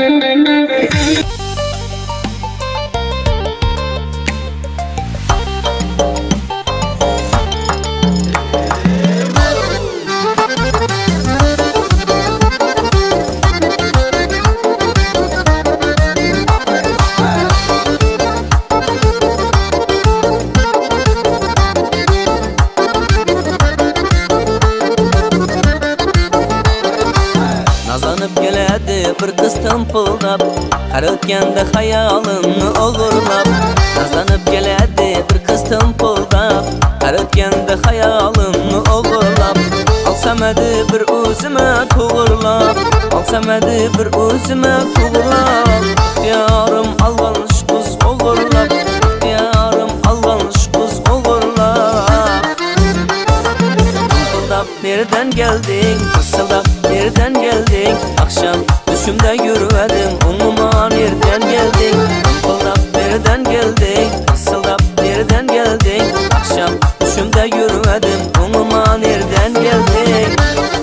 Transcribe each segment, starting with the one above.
Bir kız tımpıldap Kar ötkende hayalını oğurlap Nazlanıp geledi bir kız tımpıldap Kar ötkende hayalını oğurlap Alsam edi bir özüme tuğurlap Alsam edi bir özüme tuğurlap İhtiyarım alvanış kız oğurlap İhtiyarım alvanış kız oğurlap Tımpıldap nereden geldin fısıldap nereden geldin akşam düşümde yürüvedin onuma nereden geldin tımpıldap nereden geldin fısıldap nereden geldin akşam düşümde yürüvedin onuma nereden geldin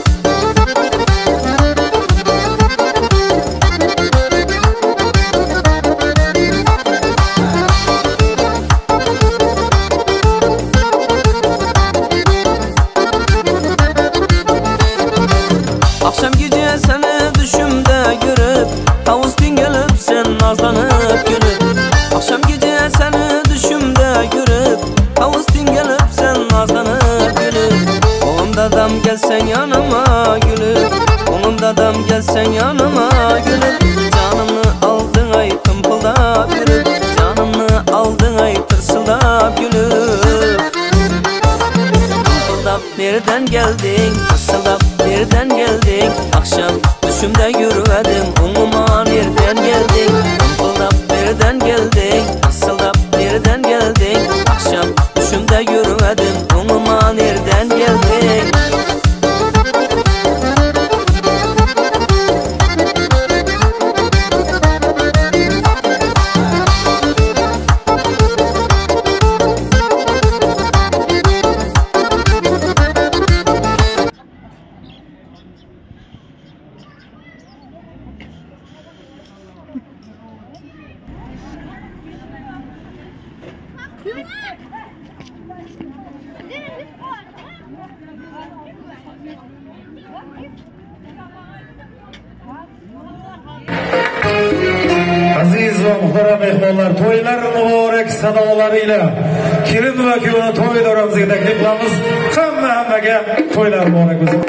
akşam gece seni düşümde görüp Tavustin gelip sen nazlanıp gülüp akşam gece seni düşümde görüp Tavustin gelip sen nazlanıp gülüp Oğlum dadam gelsen yanıma gülüp Oğlum dadam gelsen yanıma gülüp Canımı aldın ay tımpıldap gülüp Canımı aldın ay tırsıldap gülüp Tımpıldap nereden geldin fısıldap nereden geldin akşam düşümde yürüvedim onuma nereden geldin tımpıldap nereden geldin fısıldap nereden geldin akşam düşümde yürüvedim onuma nereden geldin Aziz ve muhterem mehmonlar, toylar mübarek sadalarıyla kelin ve kuyovni to'ylarimizga taklif qilamiz. Hammaga to'ylar muborak bo'lsin.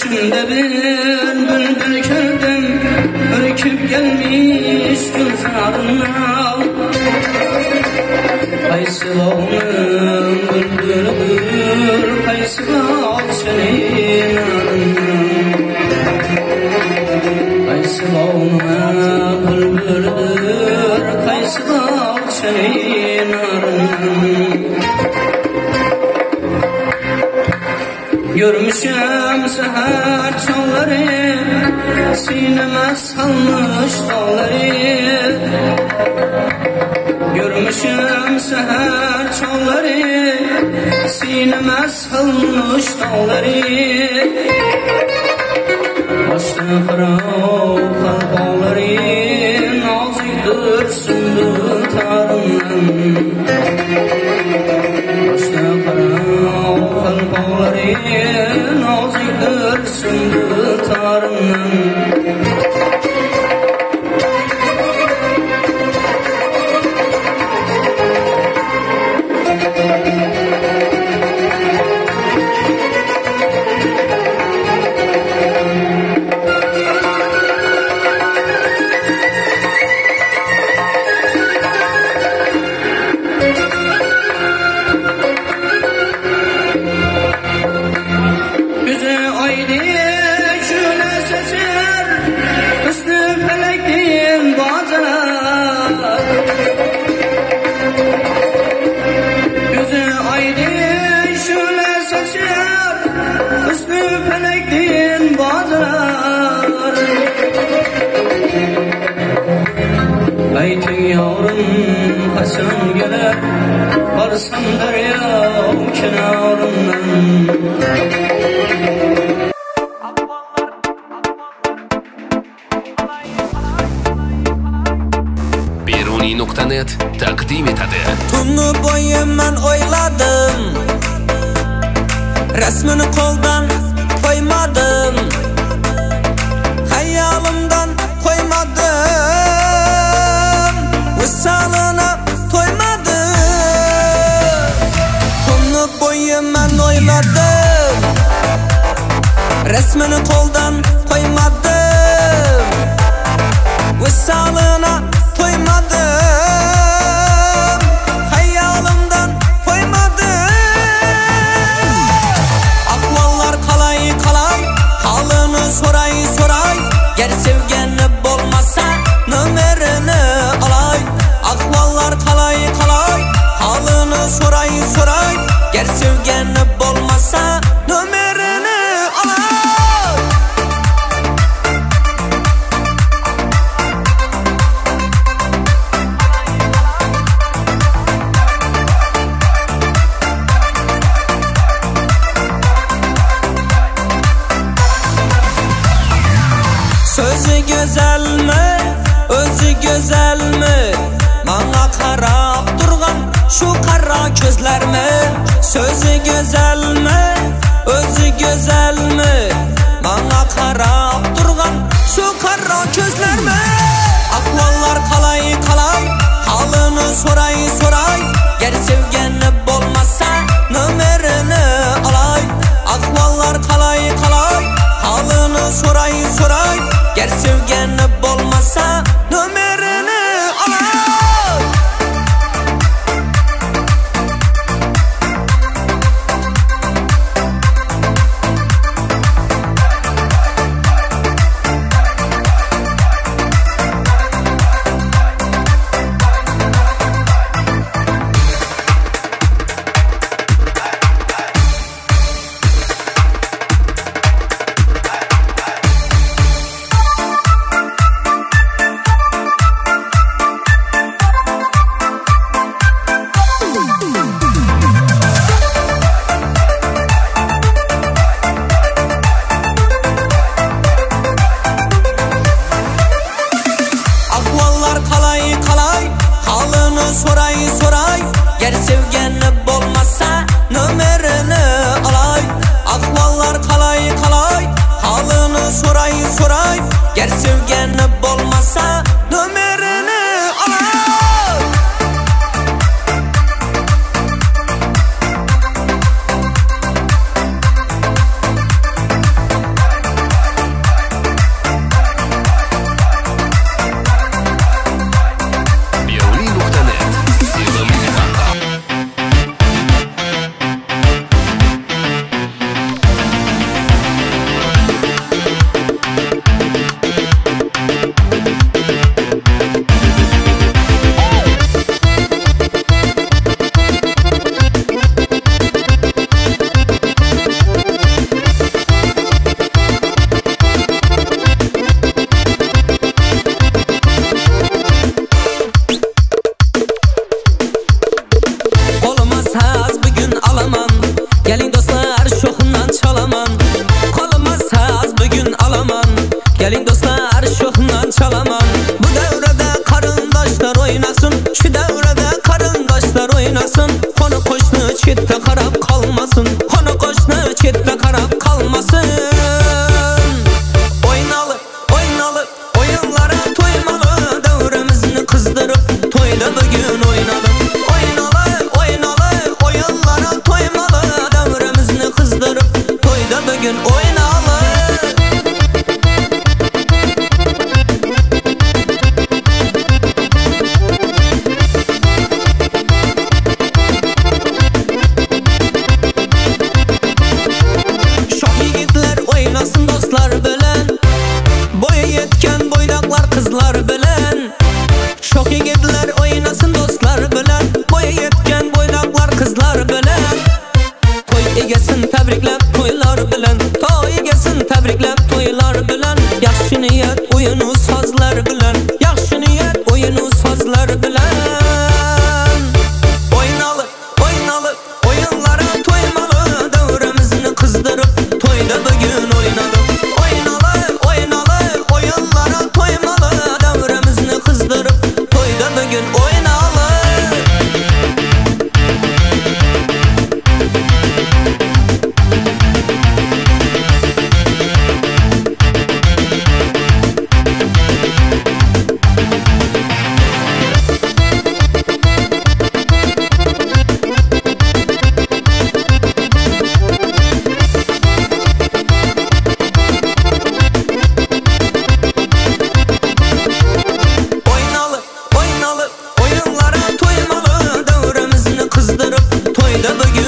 düşümde bir bülbül gördüm, ürküp gelmiş gülzarından. Qaysı bağımın bülbülüdür, qaysı bağ senin arından. Qaysı bağımın bülbülüdür, qaysı bağ senin arından. Görmüşəm səhər çalları, sinəmə salmış dağları. Görmüşəm səhər çalları, sinəmə salmış dağları. Başda xırab qalbağları, nazikdir sümbül tarından. Başda xırab qalbağları, nazikdir sümbül tarından. Ayting yavrum Hasan gelir, varsam daryo kenarından. Beruni.net taqdim etadi. Tunni bo'yi men o'yladim, rasmini qo'ldan qo'ymadim, xayolimdan qo'ymadim, visolini to'ymadim. Tunni bo'yi men o'yladim, rasmini qo'ldan qo'ymadim, visolini to'ymadim, xayolimdan qo'ymadim. Ahvollar qalay qalay, holini so'ray so'ray, gar sevgani bo'lmasa nomerini olay. Ahvollar qalay qalay, holini so'ray so'ray, gar sevgani bo'lmasa nomerini olay. Sözü güzel mi, özü güzel mi? Bana qarab turgan şu qara gözler mi? Sözü güzel mi, özü güzel mi? Bana qarab turgan şu qara gözler mi? Ahvollar qalay qalay, holini so'ray so'ray, gar sevgani bo'lmasa nomerini olay. Ahvollar qalay qalay, holini so'ray so'ray, gar sevgani bo'lmasa nomerini olay.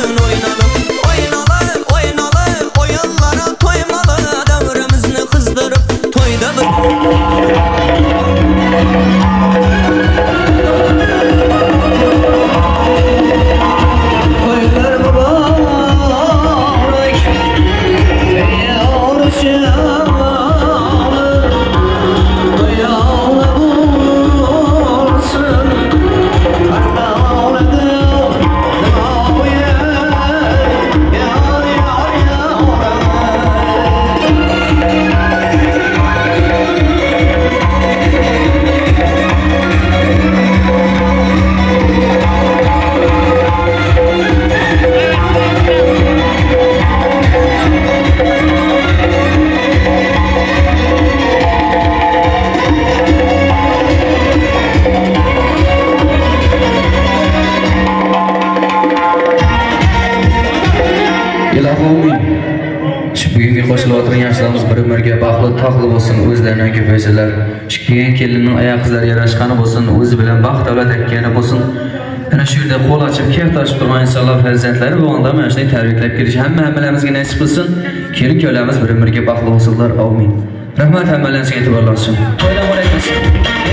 bugün oynalı. Oynalı, oynalı, oyunlara toymalı. Devrimizni kızdırıp toyda bir toylar mübarek, ey yavrucuğum. Bugungi qo'shilib o'tirgan yoshlarimiz bir-biriga baxtli taqli bo'lsin, o'zlaridan ko'paysalar. Kelgan kelinning oyoq izlari yarashqani bo'lsin, o'zi bilan baxt davlat ekkani bo'lsin. Ana shu yerda qo'l ochib, kef tashib turgan inson farzandlari bu onda mana shunday tabriklab kelish hammamizga nasib qilsin. Kelin-kuyovlarimiz bir-biriga baxtli bo'lsinlar. Amin. Rahmat, hammalaringizga e'tiborlansin. To'ylar muborak bo'lsin.